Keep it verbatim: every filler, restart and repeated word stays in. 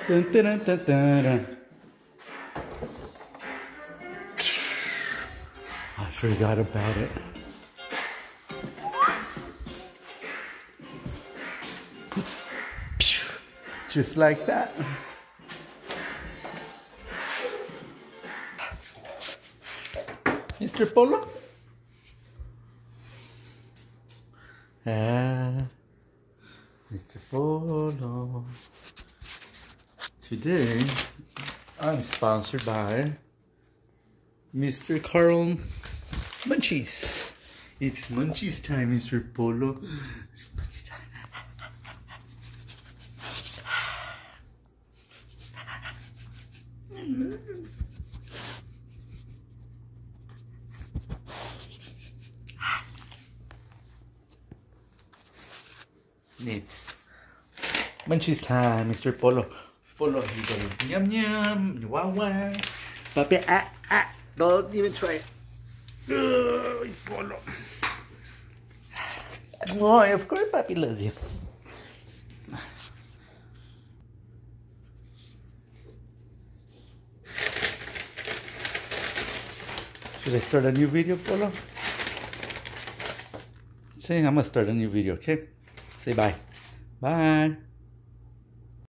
Dun, dun, dun, dun, dun, dun. I forgot about it. Just like that. Mister Polo? Ah, Mister Polo. Today, I'm sponsored by Mister Carl Munchies. It's Munchies time, Mister Polo. Munchies time. It's Munchies time, Mister Polo. Polo, you go yum yum, wow wow. Papi, ah ah, don't even try it. Oh, Polo. Oh, of course, Papi loves you. Should I start a new video, Polo? Say, I'm gonna start a new video, okay? Say bye. Bye.